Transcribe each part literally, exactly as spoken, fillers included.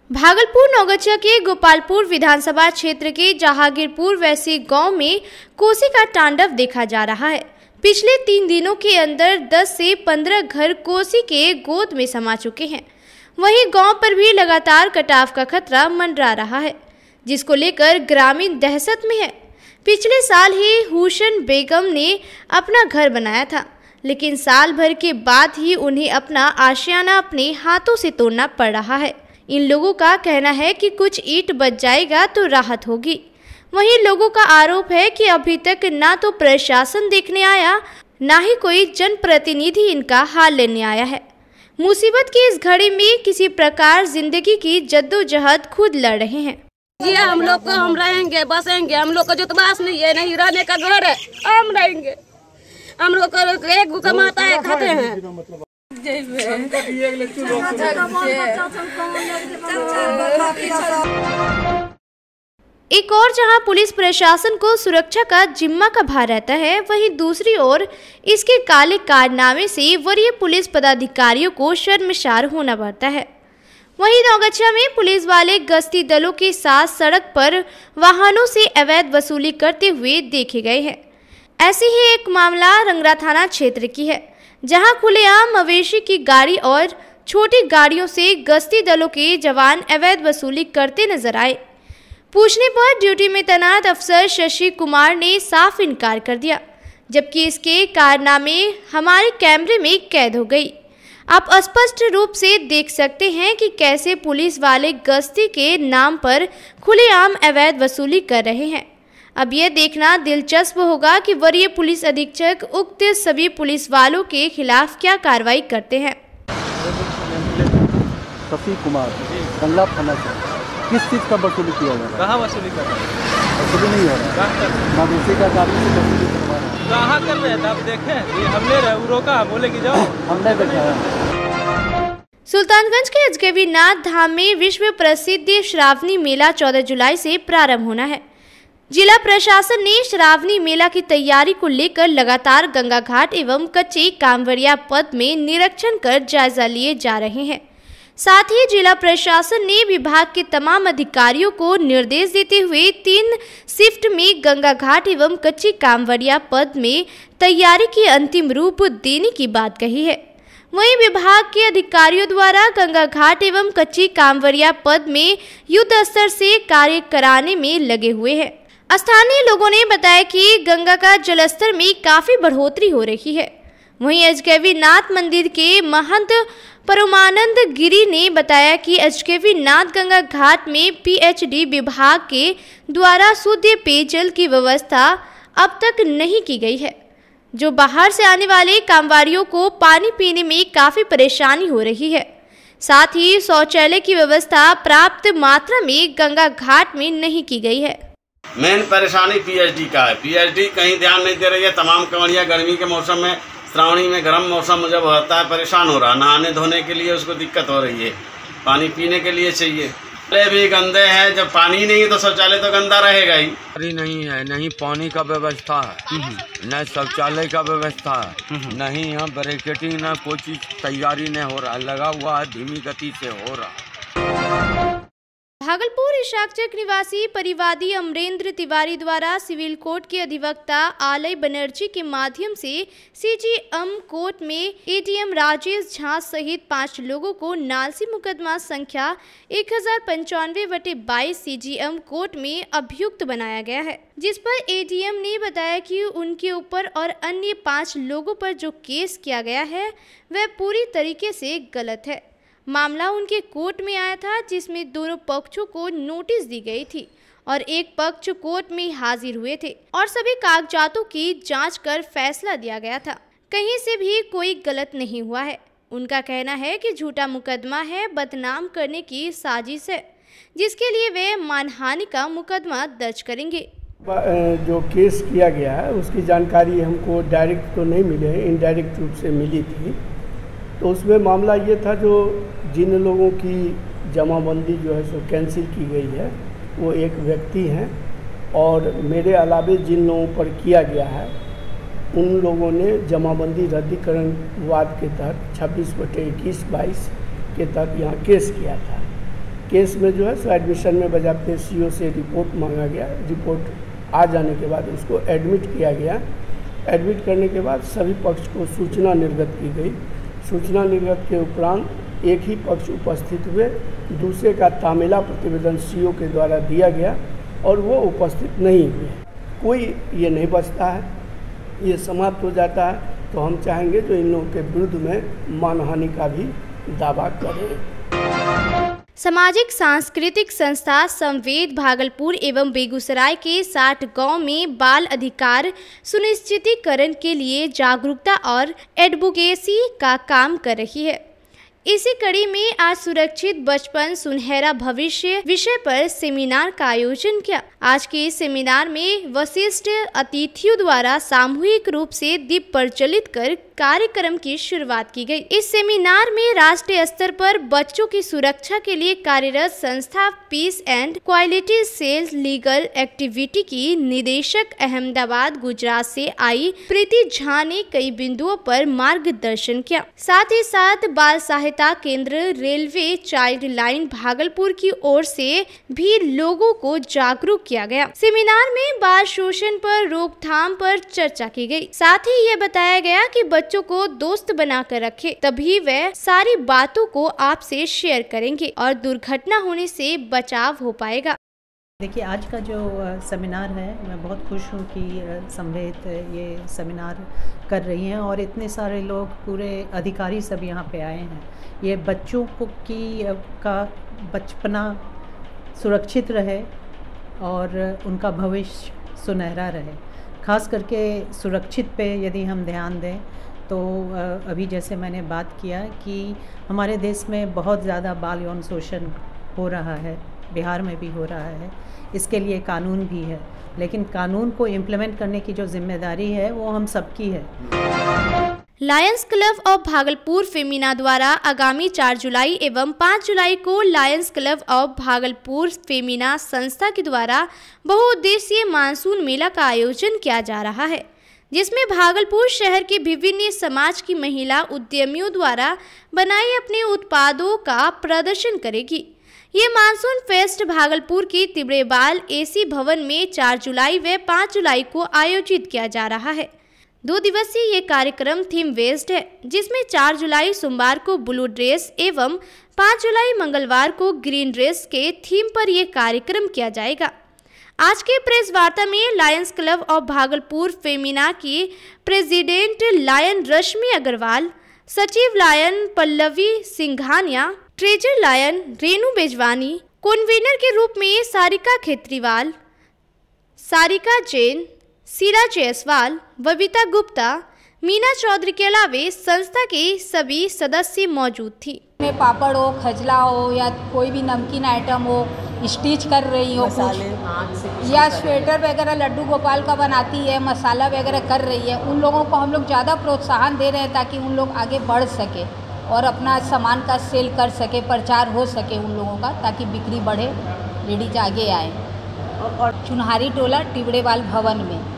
भागलपुर नौगछिया के गोपालपुर विधानसभा क्षेत्र के जहांगीरपुर वैसी गांव में कोसी का तांडव देखा जा रहा है। पिछले तीन दिनों के अंदर दस से पंद्रह घर कोसी के गोद में समा चुके हैं। वहीं गांव पर भी लगातार कटाव का खतरा मंडरा रहा है, जिसको लेकर ग्रामीण दहशत में है। पिछले साल ही हुसैन बेगम ने अपना घर बनाया था, लेकिन साल भर के बाद ही उन्हें अपना आशियाना अपने हाथों से तोड़ना पड़ रहा है। इन लोगों का कहना है कि कुछ ईंट बच जाएगा तो राहत होगी। वहीं लोगों का आरोप है कि अभी तक ना तो प्रशासन देखने आया, ना ही कोई जनप्रतिनिधि इनका हाल लेने आया है। मुसीबत की इस घड़ी में किसी प्रकार जिंदगी की जद्दोजहद खुद लड़ रहे हैं। जी हम लोग को हम रहेंगे, बसेंगे, हम लोग को जुतवास नहीं है, नहीं रहने का घर है, हम रहेंगे। हम लोग को एक कमाता है, खाते हैं। एक और जहां पुलिस प्रशासन को सुरक्षा का जिम्मा का भार रहता है, वहीं दूसरी ओर इसके काले कारनामे से वरीय पुलिस पदाधिकारियों को शर्मसार होना पड़ता है। वहीं नौगछिया में पुलिस वाले गश्ती दलों के साथ सड़क पर वाहनों से अवैध वसूली करते हुए देखे गए हैं। ऐसे ही एक मामला रंगरा थाना क्षेत्र की है, जहां खुलेआम मवेशी की गाड़ी और छोटी गाड़ियों से गश्ती दलों के जवान अवैध वसूली करते नजर आए। पूछने पर ड्यूटी में तैनात अफसर शशि कुमार ने साफ इनकार कर दिया, जबकि इसके कारनामे हमारे कैमरे में कैद हो गई। आप स्पष्ट रूप से देख सकते हैं कि कैसे पुलिस वाले गश्ती के नाम पर खुलेआम अवैध वसूली कर रहे हैं। अब यह देखना दिलचस्प होगा कि वरीय पुलिस अधीक्षक उक्त सभी पुलिस वालों के खिलाफ क्या कार्रवाई करते हैं। शशि कुमार रंगला थाना से किस चीज़ का वसूली किया जा रहा है? कहाँ वसूली कर रहे हैं? वसूली नहीं हो रहा है, मवेशी का गाड़ी से वसूली करवा रहे हैं। कहाँ कर रहे हैं? आप देखें, ये हम ले रहे हैं, रोका, बोले कि जाओ। हमने देखा है। सुल्तानगंज के अजगैबीनाथ धाम में विश्व प्रसिद्ध श्रावणी मेला चौदह जुलाई से प्रारंभ होना है। जिला प्रशासन ने श्रावणी मेला की तैयारी को लेकर लगातार गंगा घाट एवं कच्चे कांवरिया पथ में निरीक्षण कर जायजा लिए जा रहे हैं। साथ ही जिला प्रशासन ने विभाग के तमाम अधिकारियों को निर्देश देते हुए तीन शिफ्ट में गंगा घाट एवं कच्ची कांवरिया पथ में तैयारी की अंतिम रूप देने की बात कही है। वहीं विभाग के अधिकारियों द्वारा गंगा घाट एवं कच्ची कांवरिया पथ में युद्ध स्तर से कार्य कराने में लगे हुए हैं। स्थानीय लोगों ने बताया कि गंगा का जलस्तर में काफी बढ़ोतरी हो रही है। वहीं अजगैबीनाथ मंदिर के महंत परमानंद गिरी ने बताया कि अजगैबीनाथ गंगा घाट में पीएचडी विभाग के द्वारा शुद्ध पेयजल की व्यवस्था अब तक नहीं की गई है, जो बाहर से आने वाले कामवारियों को पानी पीने में काफी परेशानी हो रही है। साथ ही शौचालय की व्यवस्था प्राप्त मात्रा में गंगा घाट में नहीं की गई है। मेन परेशानी पीएचडी का है। पीएचडी कहीं ध्यान नहीं दे रही है। तमाम कंवरिया गर्मी के मौसम में, श्रावणी में गर्म मौसम जब होता है, परेशान हो रहा है। नहाने धोने के लिए उसको दिक्कत हो रही है, पानी पीने के लिए चाहिए। शौचालय भी गंदे हैं, जब पानी नहीं है तो शौचालय तो गंदा रहेगा ही। पानी नहीं है, नहीं पानी का व्यवस्था है, न शौचालय का व्यवस्था है, नहीं यहाँ बैरिकेडिंग, न कोई चीज तैयारी नहीं हो रहा है, लगा हुआ है, धीमी गति से हो रहा है। भागलपुर इशाकचक निवासी परिवादी अमरेंद्र तिवारी द्वारा सिविल कोर्ट के अधिवक्ता आलय बनर्जी के माध्यम से सीजीएम कोर्ट में एडीएम राजेश झा सहित पांच लोगों को नालसी मुकदमा संख्या एक हजार पंचानवे बटे बाईस सीजीएम कोर्ट में अभियुक्त बनाया गया है, जिस पर एडीएम ने बताया कि उनके ऊपर और अन्य पाँच लोगों पर जो केस किया गया है वह पूरी तरीके से गलत है। मामला उनके कोर्ट में आया था, जिसमें दोनों पक्षों को नोटिस दी गई थी और एक पक्ष कोर्ट में हाजिर हुए थे और सभी कागजातों की जांच कर फैसला दिया गया था। कहीं से भी कोई गलत नहीं हुआ है। उनका कहना है कि झूठा मुकदमा है, बदनाम करने की साजिश है, जिसके लिए वे मानहानि का मुकदमा दर्ज करेंगे। जो केस किया गया है उसकी जानकारी हमको डायरेक्ट तो नहीं मिली है, इनडायरेक्ट रूप से मिली थी। तो उसमें मामला ये था, जो जिन लोगों की जमाबंदी जो है सो कैंसिल की गई है वो एक व्यक्ति हैं, और मेरे अलावे जिन लोगों पर किया गया है उन लोगों ने जमाबंदी रद्दीकरण विवाद के तहत छब्बीस बटे इक्कीस बाईस के तहत यहाँ केस किया था। केस में जो है सो एडमिशन में बजाते सीओ से रिपोर्ट मांगा गया। रिपोर्ट आ जाने के बाद उसको एडमिट किया गया। एडमिट करने के बाद सभी पक्ष को सूचना निर्गत की गई। सूचना निर्गत के उपरांत एक ही पक्ष उपस्थित हुए, दूसरे का तामेला प्रतिवेदन सीओ के द्वारा दिया गया और वो उपस्थित नहीं हुए। कोई ये नहीं बचता है, ये समाप्त हो जाता है। तो हम चाहेंगे जो इन लोगों के विरुद्ध में मानहानि का भी दावा करें। सामाजिक सांस्कृतिक संस्था संवेद भागलपुर एवं बेगूसराय के साठ गांव में बाल अधिकार सुनिश्चितीकरण के लिए जागरूकता और एडवोकेसी का काम कर रही है। इसी कड़ी में आज सुरक्षित बचपन सुनहरा भविष्य विषय पर सेमिनार का आयोजन किया। आज के इस सेमिनार में वरिष्ठ अतिथियों द्वारा सामूहिक रूप से दीप प्रज्वलित कर कार्यक्रम की शुरुआत की गई। इस सेमिनार में राष्ट्रीय स्तर पर बच्चों की सुरक्षा के लिए कार्यरत संस्था peace and quality sales legal activity की निदेशक अहमदाबाद गुजरात से आई प्रीति झा ने कई बिंदुओं पर मार्गदर्शन किया। साथ ही साथ बाल सहायता केंद्र रेलवे चाइल्ड लाइन भागलपुर की ओर से भी लोगों को जागरूक किया गया। सेमिनार में बाल शोषण पर रोकथाम पर चर्चा की गई। साथ ही ये बताया गया कि बच्चों को दोस्त बनाकर रखें, तभी वे सारी बातों को आपसे शेयर करेंगे और दुर्घटना होने से बचाव हो पाएगा। देखिए, आज का जो सेमिनार है, मैं बहुत खुश हूँ कि संवेद ये सेमिनार कर रही हैं और इतने सारे लोग, पूरे अधिकारी सब यहाँ पे आए हैं। ये बच्चों को की का बचपना सुरक्षित रहे और उनका भविष्य सुनहरा रहे। खास करके सुरक्षित पे यदि हम ध्यान दें तो अभी जैसे मैंने बात किया कि हमारे देश में बहुत ज़्यादा बाल यौन शोषण हो रहा है, बिहार में भी हो रहा है। इसके लिए कानून भी है, लेकिन कानून को इम्प्लीमेंट करने की जो जिम्मेदारी है वो हम सबकी है। Lions Club of Bhagalpur Femina द्वारा आगामी चार जुलाई एवं पाँच जुलाई को Lions Club of Bhagalpur Femina संस्था के द्वारा बहुउद्देशीय मानसून मेला का आयोजन किया जा रहा है, जिसमें भागलपुर शहर के विभिन्न समाज की महिला उद्यमियों द्वारा बनाए अपने उत्पादों का प्रदर्शन करेगी। ये मानसून फेस्ट भागलपुर की तिब्रेबाल एसी भवन में चार जुलाई व पाँच जुलाई को आयोजित किया जा रहा है। दो दिवसीय ये कार्यक्रम थीम बेस्ड है, जिसमें चार जुलाई सोमवार को ब्लू ड्रेस एवं पाँच जुलाई मंगलवार को ग्रीन ड्रेस के थीम पर यह कार्यक्रम किया जाएगा। आज के प्रेस वार्ता में Lions Club of Bhagalpur Femina की प्रेसिडेंट लायन रश्मि अग्रवाल, सचिव lion Pallavi Singhania, treasurer lion Renu Bejwani, convener के रूप में सारिका खेत्रीवाल, सारिका जैन, सीरा जायसवाल, बबीता गुप्ता, मीना चौधरी के अलावे संस्था के सभी सदस्य मौजूद थी। में पापड़ हो, खजला हो या कोई भी नमकीन आइटम हो, स्टिच कर रही हो कुछ, या स्वेटर वगैरह लड्डू गोपाल का बनाती है, मसाला वगैरह कर रही है, उन लोगों को हम लोग ज़्यादा प्रोत्साहन दे रहे हैं ताकि उन लोग आगे बढ़ सके और अपना सामान का सेल कर सके, प्रचार हो सके उन लोगों का, ताकि बिक्री बढ़े, लेडीज आगे आए। और चुनहारी टोला टिबड़ेवाल भवन में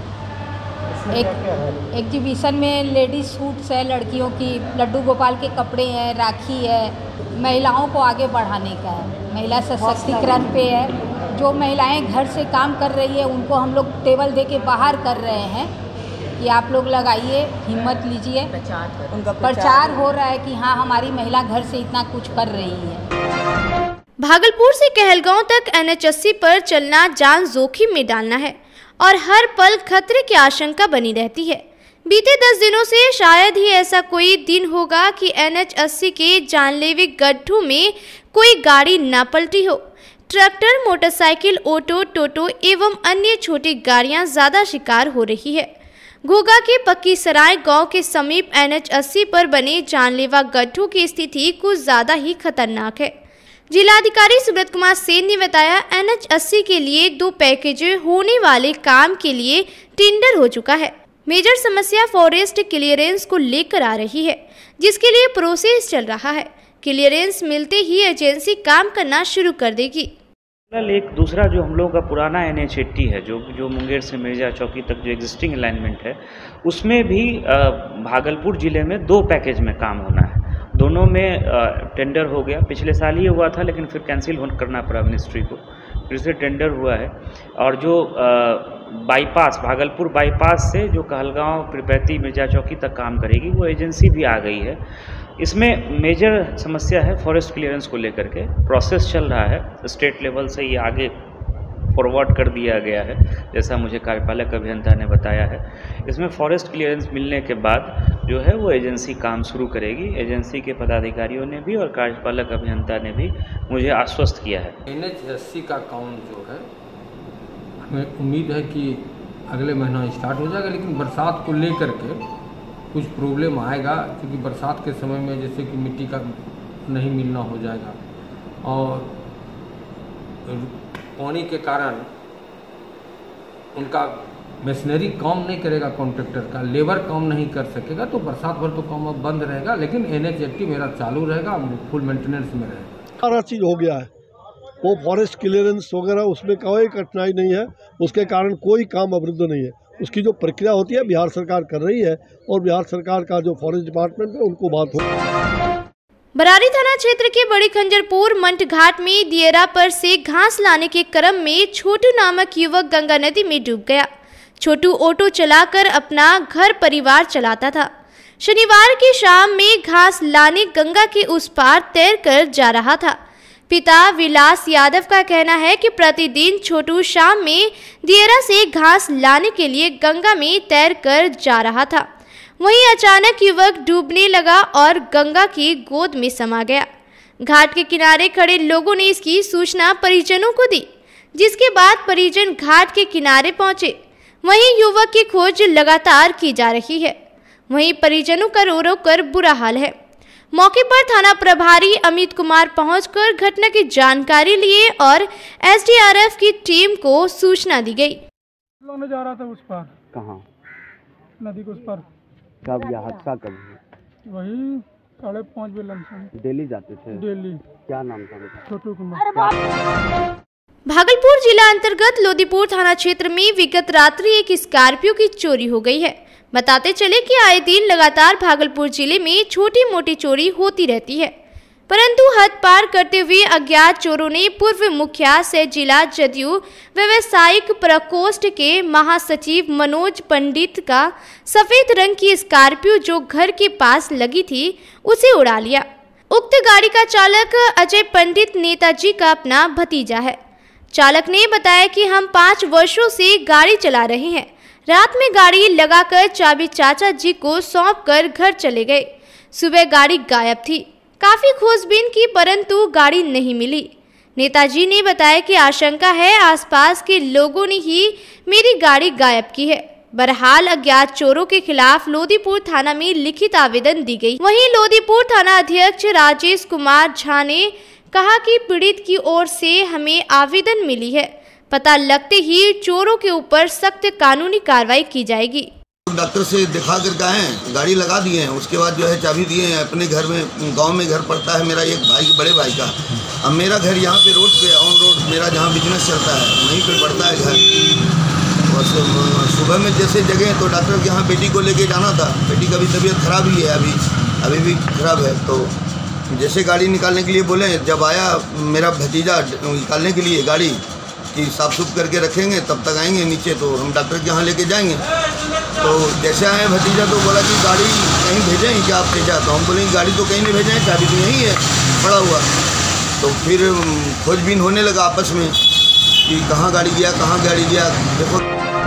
एक एग्जीबिशन में लेडीज सूट्स है, लड़कियों की लड्डू गोपाल के कपड़े हैं, राखी है, महिलाओं को आगे बढ़ाने का है, महिला सशक्तिकरण पे है। जो महिलाएं घर से काम कर रही है उनको हम लोग टेबल दे के बाहर कर रहे हैं कि आप लोग लगाइए, हिम्मत लीजिए, उनका प्रचार हो रहा है कि हाँ हमारी महिला घर से इतना कुछ कर रही है। भागलपुर से कहलगांव तक एन एच अस्सी पर चलना जान जोखिम में डालना है और हर पल खतरे की आशंका बनी रहती है। बीते दस दिनों से शायद ही ऐसा कोई दिन होगा कि एन एच अस्सी के जानलेवा गड्ढों में कोई गाड़ी न पलटी हो। ट्रैक्टर, मोटरसाइकिल, ऑटो, टोटो एवं अन्य छोटी गाड़ियां ज्यादा शिकार हो रही है। घोघा के पक्की सराय गांव के समीप एन एच अस्सी पर बने जानलेवा गड्ढों की स्थिति कुछ ज्यादा ही खतरनाक है। जिलाधिकारी सुब्रत कुमार सेन ने बताया, एन एच अस्सी के लिए दो पैकेज होने वाले काम के लिए टेंडर हो चुका है। मेजर समस्या फॉरेस्ट क्लियरेंस को लेकर आ रही है, जिसके लिए प्रोसेस चल रहा है। क्लियरेंस मिलते ही एजेंसी काम करना शुरू कर देगी। एक दूसरा जो हम लोगों का पुराना एन एच एट्टी है, जो जो मुंगेर से मिर्जा चौकी तक जो एग्जिस्टिंग अलाइनमेंट है, उसमें भी भागलपुर ज़िले में दो पैकेज में काम होना है। दोनों में टेंडर हो गया, पिछले साल ही हुआ था लेकिन फिर कैंसिल होना करना पड़ा मिनिस्ट्री को, फिर से टेंडर हुआ है। और जो बाईपास भागलपुर बाईपास से जो कहलगांव पिरपैती मिर्जा चौकी तक काम करेगी, वो एजेंसी भी आ गई है। इसमें मेजर समस्या है फॉरेस्ट क्लियरेंस को लेकर के, प्रोसेस चल रहा है, स्टेट लेवल से ये आगे फॉरवर्ड कर दिया गया है, जैसा मुझे कार्यपालक अभियंता ने बताया है। इसमें फॉरेस्ट क्लियरेंस मिलने के बाद जो है वो एजेंसी काम शुरू करेगी। एजेंसी के पदाधिकारियों ने भी और कार्यपालक अभियंता ने भी मुझे आश्वस्त किया है। एन एच अस्सी का काम जो है, हमें उम्मीद है कि अगले महीना स्टार्ट हो जाएगा, लेकिन बरसात को लेकर के कुछ प्रॉब्लम आएगा, क्योंकि बरसात के समय में जैसे कि मिट्टी का नहीं मिलना हो जाएगा और पानी के कारण उनका मशीनरी काम नहीं करेगा, कॉन्ट्रैक्टर का लेबर काम नहीं कर सकेगा, तो बरसात भर तो काम अब बंद रहेगा, लेकिन एन एच एट्टी मेरा चालू रहेगा, फुल मेंटेनेंस में रहेगा। सारा चीज़ हो गया है, वो फॉरेस्ट क्लियरेंस वगैरह उसमें कोई कठिनाई नहीं है, उसके कारण कोई काम अवरुद्ध नहीं है। उसकी जो प्रक्रिया होती है बिहार सरकार कर रही है और बिहार सरकार का जो फॉरेस्ट डिपार्टमेंट है उनको बात हो। बरारी थाना क्षेत्र के बड़ी खंजरपुर मंट घाट में दियरा पर से घास लाने के क्रम में छोटू नामक युवक गंगा नदी में डूब गया। छोटू ऑटो चलाकर अपना घर परिवार चलाता था। शनिवार की शाम में घास लाने गंगा के उस पार तैरकर जा रहा था। पिता विलास यादव का कहना है कि प्रतिदिन छोटू शाम में दियरा से घास लाने के लिए गंगा में तैरकर जा रहा था। वहीं अचानक युवक डूबने लगा और गंगा की गोद में समा गया। घाट के किनारे खड़े लोगों ने इसकी सूचना परिजनों को दी, जिसके बाद परिजन घाट के किनारे पहुंचे। वहीं युवक की खोज लगातार की जा रही है। वहीं परिजनों का रो रो कर बुरा हाल है। मौके पर थाना प्रभारी अमित कुमार पहुंचकर घटना की जानकारी लिए और एस डी आर एफ की टीम को सूचना दी गई। लोग जा रहा था उस पार। कहाँ? नदी के उस पार। कब यह हादसा कब हुआ? वही साढ़े पाँच बजे लमसम। डेली जाते थे? डेली। क्या नाम था? छोटू कुमार। भागलपुर जिला अंतर्गत लोदीपुर थाना क्षेत्र में विगत रात्रि एक स्कॉर्पियो की चोरी हो गई है। बताते चले कि आए दिन लगातार भागलपुर जिले में छोटी मोटी चोरी होती रहती है, परंतु हद पार करते हुए अज्ञात चोरों ने पूर्व मुखिया से जिला जदयू व्यवसायिक प्रकोष्ठ के महासचिव मनोज पंडित का सफेद रंग की स्कॉर्पियो जो घर के पास लगी थी उसे उड़ा लिया। उक्त गाड़ी का चालक अजय पंडित नेताजी का अपना भतीजा है। चालक ने बताया कि हम पाँच वर्षों से गाड़ी चला रहे हैं। रात में गाड़ी लगाकर चाबी चाचा जी को सौंपकर घर चले गए। सुबह गाड़ी गायब थी। काफी खोजबीन की परंतु गाड़ी नहीं मिली। नेताजी ने बताया कि आशंका है आसपास के लोगों ने ही मेरी गाड़ी गायब की है। बहरहाल अज्ञात चोरों के खिलाफ लोदीपुर थाना में लिखित आवेदन दी गई। वहीं लोदीपुर थाना अध्यक्ष राजेश कुमार झा ने कहा कि पीड़ित की ओर से हमें आवेदन मिली है, पता लगते ही चोरों के ऊपर सख्त कानूनी कार्रवाई की जाएगी। डॉक्टर से दिखा कर गए हैं, गाड़ी लगा दिए हैं, उसके बाद जो है चाबी दिए हैं। अपने घर में गांव में घर पड़ता है मेरा एक भाई, बड़े भाई का। अब मेरा घर यहाँ पे रोड पे ऑन रोड मेरा जहाँ बिजनेस चलता है वहीं पे पड़ता है घर। और सुबह में जैसे जगह तो डॉक्टर के यहाँ बेटी को लेके जाना था। बेटी का भी तबीयत खराब ही है, अभी अभी भी खराब है। तो जैसे गाड़ी निकालने के लिए बोले, जब आया मेरा भतीजा निकालने के लिए गाड़ी कि साफ सुफ करके रखेंगे तब तक आएंगे नीचे, तो हम डॉक्टर के यहाँ लेके जाएंगे। तो जैसे आए भतीजा तो बोला कि गाड़ी कहीं भेजें क्या आप भेजा? तो हम बोलेंगे गाड़ी तो कहीं नहीं भेजें, चाबी तो यहीं है पड़ा हुआ। तो फिर खोजबीन होने लगा आपस में कि कहाँ गाड़ी गया कहाँ गाड़ी गया। देखो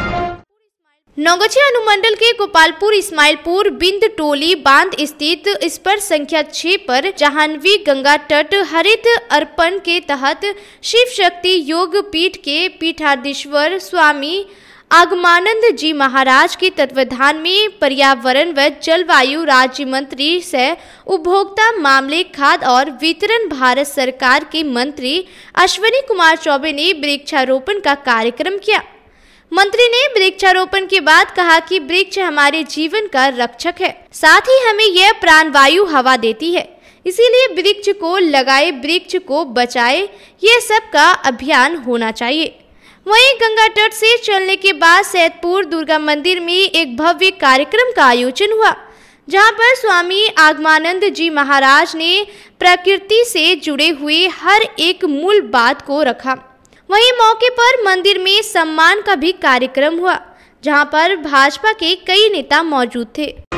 नौगछिया अनुमंडल के गोपालपुर इस्माइलपुर बिंद टोली बांध स्थित स्पर संख्या छह पर जाह्नवी गंगा तट हरित अर्पण के तहत शिव शक्ति योग पीठ के पीठाधीश्वर स्वामी आगमानंद जी महाराज के तत्वाधान में पर्यावरण व जलवायु राज्य मंत्री सह उपभोक्ता मामले खाद्य और वितरण भारत सरकार के मंत्री अश्विनी कुमार चौबे ने वृक्षारोपण का कार्यक्रम किया। मंत्री ने वृक्षारोपण के बाद कहा कि वृक्ष हमारे जीवन का रक्षक है, साथ ही हमें यह प्राणवायु हवा देती है। इसीलिए वृक्ष को लगाए, वृक्ष को बचाए, ये सब का अभियान होना चाहिए। वहीं गंगा तट से चलने के बाद सैदपुर दुर्गा मंदिर में एक भव्य कार्यक्रम का आयोजन हुआ, जहां पर स्वामी आगमानंद जी महाराज ने प्रकृति से जुड़े हुए हर एक मूल बात को रखा। वहीं मौके पर मंदिर में सम्मान का भी कार्यक्रम हुआ, जहां पर भाजपा के कई नेता मौजूद थे।